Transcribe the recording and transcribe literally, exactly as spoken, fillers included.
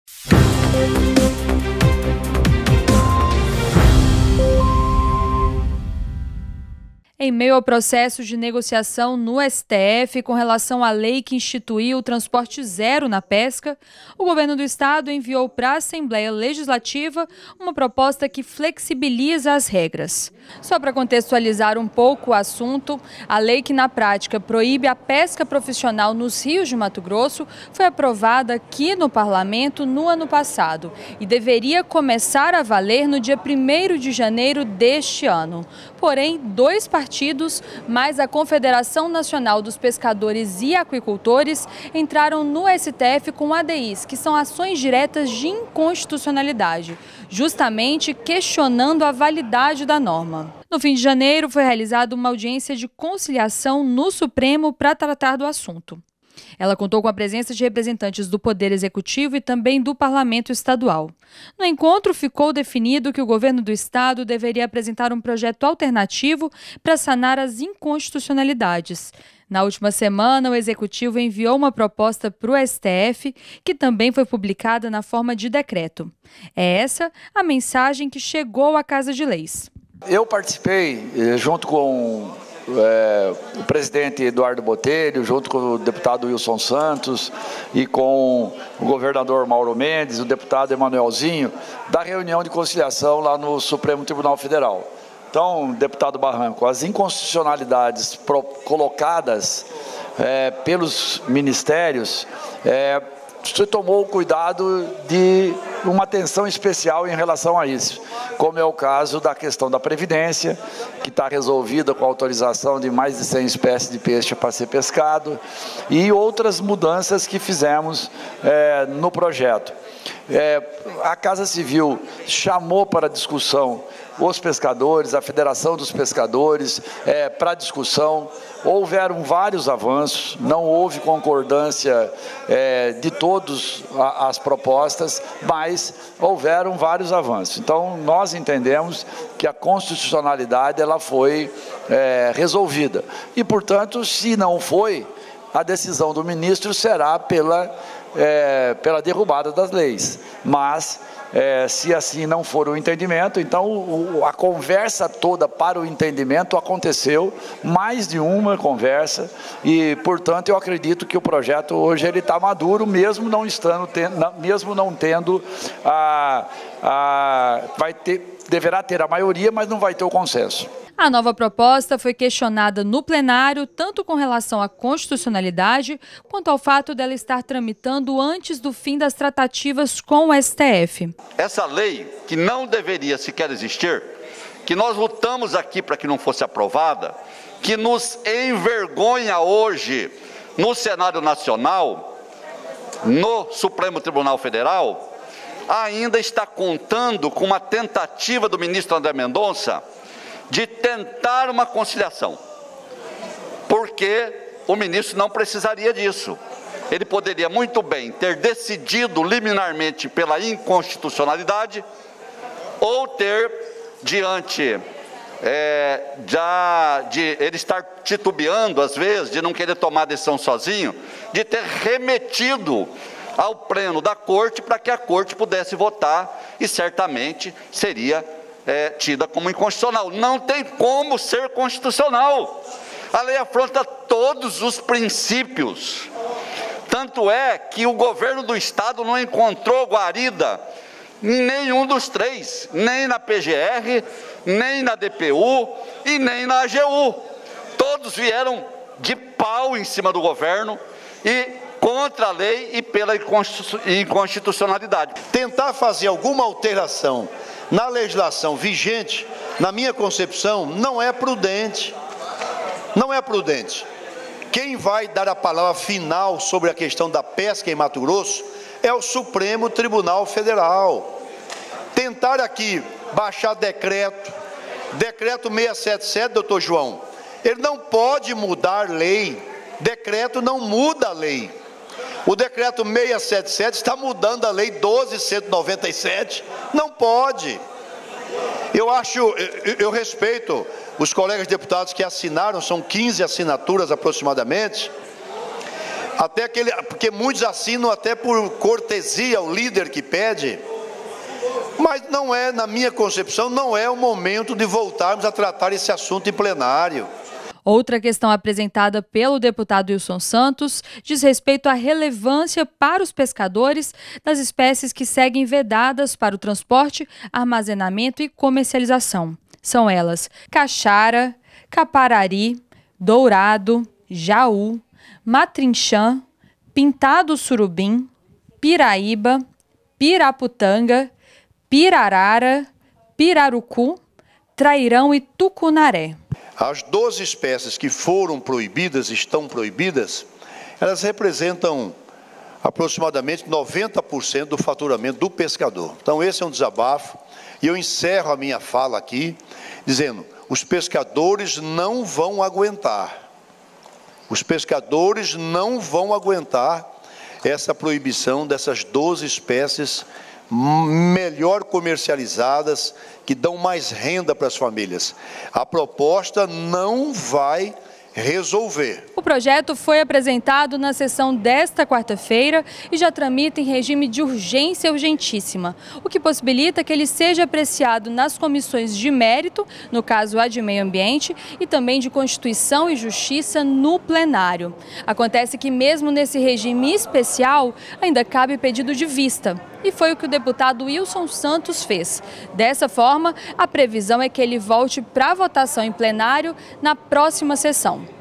Em meio ao processo de negociação no S T F com relação à lei que instituiu o transporte zero na pesca, o governo do estado enviou para a Assembleia Legislativa uma proposta que flexibiliza as regras. Só para contextualizar um pouco o assunto, a lei que na prática proíbe a pesca profissional nos rios de Mato Grosso foi aprovada aqui no Parlamento no ano passado e deveria começar a valer no dia primeiro de janeiro deste ano. Porém, dois partidos, mais a Confederação Nacional dos Pescadores e Aquicultores, entraram no S T F com A D Is, que são ações diretas de inconstitucionalidade, justamente questionando a validade da norma. No fim de janeiro, foi realizada uma audiência de conciliação no Supremo para tratar do assunto. Ela contou com a presença de representantes do Poder Executivo e também do Parlamento Estadual. No encontro, ficou definido que o governo do estado deveria apresentar um projeto alternativo para sanar as inconstitucionalidades. Na última semana, o Executivo enviou uma proposta para o S T F, que também foi publicada na forma de decreto. É essa a mensagem que chegou à Casa de Leis. Eu participei, junto com É, o presidente Eduardo Botelho, junto com o deputado Wilson Santos e com o governador Mauro Mendes, o deputado Emanuelzinho, da reunião de conciliação lá no Supremo Tribunal Federal. Então, deputado Barranco, as inconstitucionalidades pro, colocadas é, pelos ministérios, é, você tomou o cuidado de uma atenção especial em relação a isso, como é o caso da questão da Previdência, que está resolvida com a autorização de mais de cem espécies de peixe para ser pescado, e outras mudanças que fizemos é, no projeto. É, a Casa Civil chamou para discussão os pescadores, a Federação dos Pescadores, é, para discussão. Houveram vários avanços, não houve concordância é, de todas as propostas, mas houveram vários avanços. Então, nós entendemos que a constitucionalidade ela foi é, resolvida. E, portanto, se não foi, a decisão do ministro será pela, é, pela derrubada das leis. Mas, É, se assim não for o entendimento, então o, a conversa toda para o entendimento aconteceu, mais de uma conversa, e portanto eu acredito que o projeto hoje ele está maduro, mesmo não estando, tendo, mesmo não tendo a, a, vai ter, deverá ter a maioria, mas não vai ter o consenso. A nova proposta foi questionada no plenário, tanto com relação à constitucionalidade, quanto ao fato dela estar tramitando antes do fim das tratativas com o S T F. Essa lei, que não deveria sequer existir, que nós lutamos aqui para que não fosse aprovada, que nos envergonha hoje no cenário nacional, no Supremo Tribunal Federal, ainda está contando com uma tentativa do ministro André Mendonça de tentar uma conciliação, porque o ministro não precisaria disso. Ele poderia muito bem ter decidido liminarmente pela inconstitucionalidade ou ter, diante é, já, de ele estar titubeando, às vezes, de não querer tomar decisão sozinho, de ter remetido ao pleno da corte para que a corte pudesse votar e certamente seria É, tida como inconstitucional. Não tem como ser constitucional. A lei afronta todos os princípios. Tanto é que o governo do estado não encontrou guarida em nenhum dos três, nem na P G R, nem na D P U e nem na A G U. Todos vieram de pau em cima do governo e contra a lei e pela inconstitucionalidade. Tentar fazer alguma alteração na legislação vigente, na minha concepção, não é prudente. Não é prudente. Quem vai dar a palavra final sobre a questão da pesca em Mato Grosso é o Supremo Tribunal Federal. Tentar aqui baixar decreto, decreto seiscentos e setenta e sete, doutor João, ele não pode mudar lei. Decreto não muda a lei. O decreto seiscentos e setenta e sete está mudando a lei doze mil cento e noventa e sete. Não pode. Eu acho, eu, eu respeito os colegas deputados que assinaram, são quinze assinaturas aproximadamente. Até aquele, porque muitos assinam até por cortesia ao líder que pede, mas não é, na minha concepção, não é o momento de voltarmos a tratar esse assunto em plenário. Outra questão apresentada pelo deputado Wilson Santos diz respeito à relevância para os pescadores das espécies que seguem vedadas para o transporte, armazenamento e comercialização. São elas caixara, caparari, dourado, jaú, matrinchã, pintado surubim, piraíba, piraputanga, pirarara, pirarucu, trairão e tucunaré. As doze espécies que foram proibidas, estão proibidas, elas representam aproximadamente noventa por cento do faturamento do pescador. Então esse é um desabafo e eu encerro a minha fala aqui dizendo: os pescadores não vão aguentar. Os pescadores não vão aguentar essa proibição dessas doze espécies melhor comercializadas, que dão mais renda para as famílias. A proposta não vai resolver. O projeto foi apresentado na sessão desta quarta-feira e já tramita em regime de urgência urgentíssima, o que possibilita que ele seja apreciado nas comissões de mérito, no caso a de Meio Ambiente, e também de Constituição e Justiça no plenário. Acontece que mesmo nesse regime especial, ainda cabe pedido de vista. E foi o que o deputado Wilson Santos fez. Dessa forma, a previsão é que ele volte para votação em plenário na próxima sessão.